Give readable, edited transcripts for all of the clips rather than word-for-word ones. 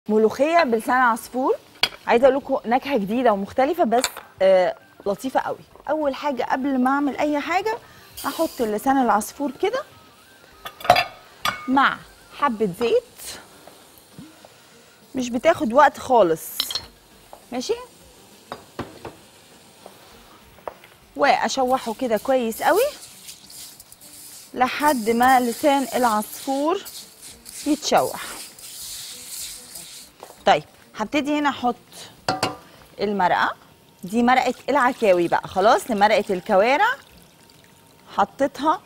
ملوخيه بلسان عصفور. عايزه اقول لكم نكهه جديده ومختلفه بس لطيفه قوي. اول حاجه قبل ما اعمل اي حاجه هحط لسان العصفور كده مع حبه زيت، مش بتاخد وقت خالص، ماشي، واشوحه كده كويس قوي لحد ما لسان العصفور يتشوح. طيب هبتدي هنا احط المرقه دي، مرقه العكاوي بقى، خلاص لمرقه الكوارع حطيتها.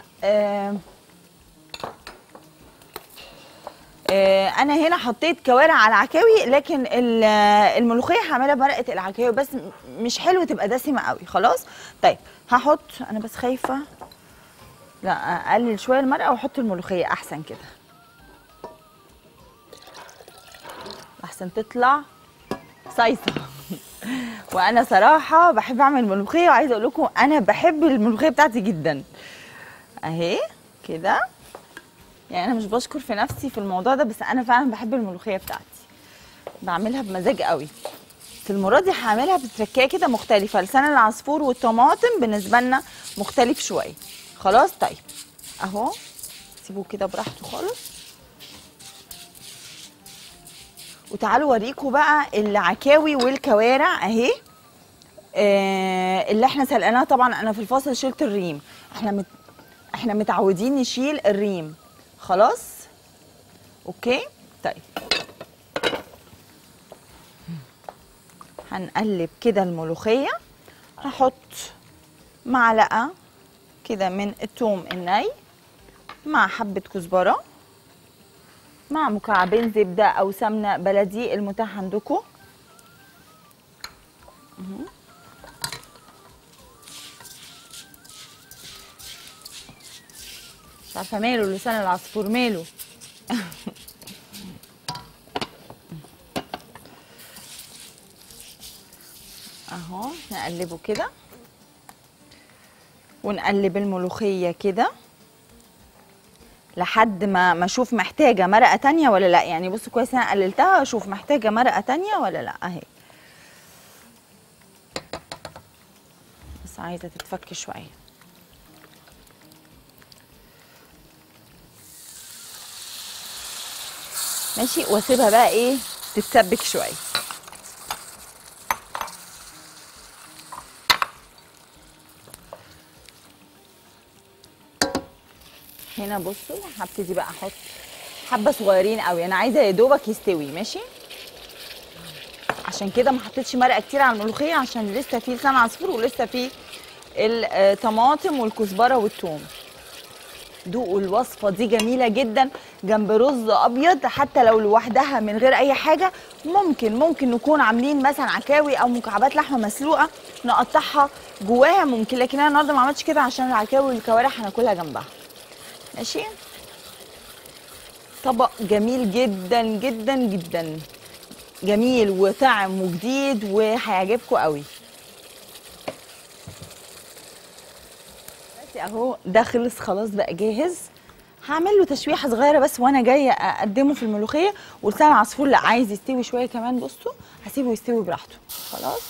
انا هنا حطيت كوارع على العكاوي، لكن الملوخيه هعملها بمرقه العكاوي بس مش حلو تبقى دسمه قوي. خلاص طيب هحط، انا بس خايفه لا اقلل شويه المرقه واحط الملوخيه احسن كده، احسن تطلع صيصه. وانا صراحه بحب اعمل ملوخيه، وعايزه اقول لكم انا بحب الملوخيه بتاعتي جدا اهي كده. يعني انا مش بشكر في نفسي في الموضوع ده، بس انا فعلا بحب الملوخيه بتاعتي، بعملها بمزاج قوي. في المره دي هعملها بتركيه كده مختلفه، لسان العصفور والطماطم بالنسبه لنا مختلف شويه. خلاص طيب اهو سيبوه كده براحته خالص. وتعالوا اوريكم بقى العكاوي والكوارع اهي، اللي احنا سلقناها. طبعا انا في الفاصل شلت الريم، احنا متعودين نشيل الريم. خلاص اوكي طيب هنقلب كده الملوخيه. هحط معلقه كده من الثوم الني مع حبه كزبره مع مكعبين زبده او سمنه بلدي المتاح عندكم. مش عارفه ماله لسان العصفور ماله. اهو نقلبه كده ونقلب الملوخيه كده لحد ما اشوف محتاجه مرقه تانية ولا لا. يعني بصوا كويس انا قللتها، اشوف محتاجه مرقه تانية ولا لا اهي، بس عايزه تتفك شويه. ماشي واسيبها بقى ايه تتسبك شويه. هنا بصوا هبتدي بقى احط حبه صغيرين قوي، انا عايزه يا دوبك يستوي ماشي. عشان كده ما حطيتش مرقه كتير على الملوخيه، عشان لسه في لسان عصفور ولسه في الطماطم والكزبره والثوم. دوقوا الوصفه دي جميله جدا جنب رز ابيض، حتى لو لوحدها من غير اي حاجه. ممكن نكون عاملين مثلا عكاوي او مكعبات لحمه مسلوقه نقطعها جواها ممكن، لكن انا النهارده ما عملتش كده عشان العكاوي والكوارع هناكلها جنبها. ماشي طبق جميل جدا جدا جدا، جميل وطعم وجديد وهيعجبكم قوي. بس اهو ده خلص خلاص بقى جاهز. هعمل له تشويحه صغيره بس وانا جايه اقدمه في الملوخيه. ولسان العصفور لا عايز يستوي شويه كمان، بصوا هسيبه يستوي براحته. خلاص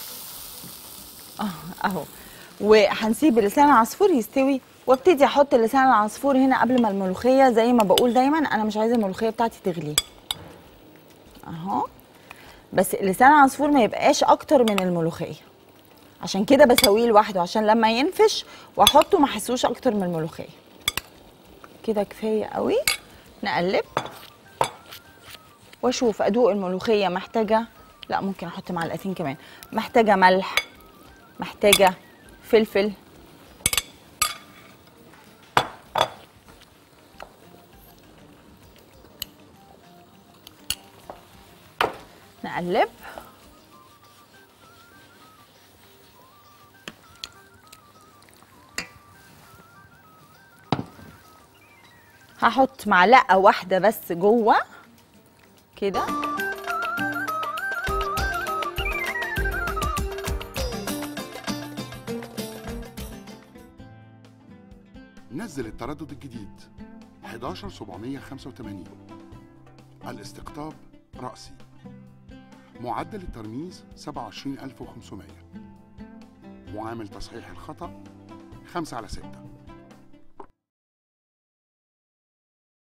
اهو، وهنسيب لسان العصفور يستوي وابتدي احط لسان العصفور هنا قبل ما الملوخيه. زي ما بقول دايما انا مش عايزه الملوخيه بتاعتي تغلي اهو، بس لسان العصفور ما يبقاش اكتر من الملوخيه، عشان كده بسويه لوحده عشان لما ينفش واحطه ما احسوش اكتر من الملوخيه. كده كفايه قوي. نقلب واشوف ادوق الملوخيه محتاجه، لا ممكن احط معلقتين كمان، محتاجه ملح، محتاجه فلفل، نقلب. هحط معلقه واحده بس جوه كده. نزل التردد الجديد 11785، الاستقطاب رأسي. معدل الترميز 27500. معامل تصحيح الخطأ 5/6.